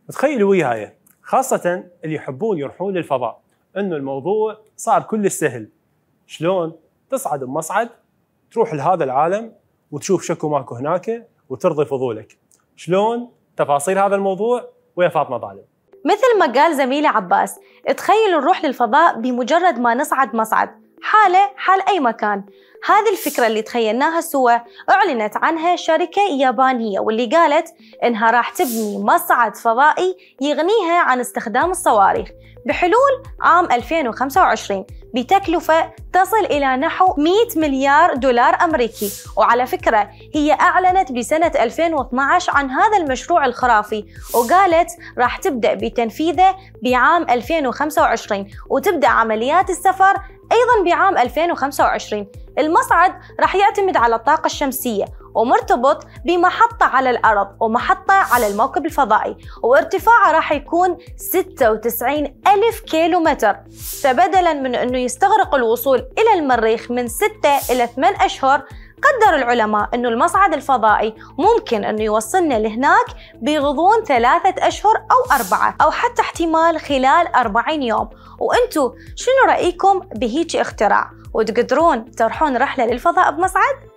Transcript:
تخيلوا وياي خاصة اللي يحبون يروحون للفضاء انه الموضوع صار كل سهل. شلون؟ تصعد بمصعد تروح لهذا العالم وتشوف شكو ماكو هناك وترضي فضولك. شلون؟ تفاصيل هذا الموضوع ويا فاطمة ظالم. مثل ما قال زميلي عباس، تخيلوا نروح للفضاء بمجرد ما نصعد مصعد، حاله حال أي مكان. هذه الفكرة اللي تخيلناها سوا أعلنت عنها شركة يابانية، واللي قالت إنها راح تبني مصعد فضائي يغنيها عن استخدام الصواريخ بحلول عام 2025 بتكلفة تصل إلى نحو 100 مليار دولار أمريكي. وعلى فكرة هي أعلنت بسنة 2012 عن هذا المشروع الخرافي، وقالت راح تبدأ بتنفيذه بعام 2025 وتبدأ عمليات السفر أيضاً بعام 2025. المصعد راح يعتمد على الطاقة الشمسية ومرتبط بمحطة على الأرض ومحطة على الموكب الفضائي، وارتفاعه راح يكون 96 ألف كيلومتر. فبدلاً من أنه يستغرق الوصول إلى المريخ من 6 إلى 8 أشهر، قدر العلماء أنه المصعد الفضائي ممكن أنه يوصلنا لهناك بغضون 3 أشهر أو 4 أو حتى احتمال خلال 40 يوم. وأنتوا شنو رأيكم بهيك اختراع؟ وتقدرون تروحون رحلة للفضاء بمصعد؟